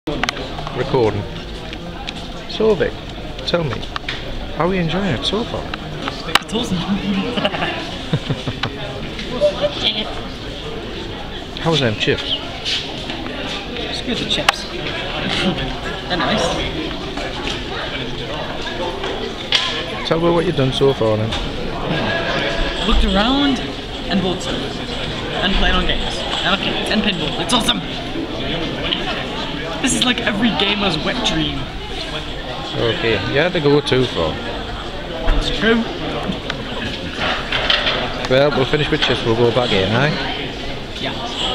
Recording. So Vic, tell me, how are you enjoying it so far? It's awesome. How's them chips? It's good, the chips. They're nice. Tell me what you've done so far then. Looked around and bought stuff. And played on games. And pinball. It's awesome! This is like every gamer's wet dream. Okay, you had to go too far. It's true. Well, we'll finish with chips, we'll go back in, aye? Yeah.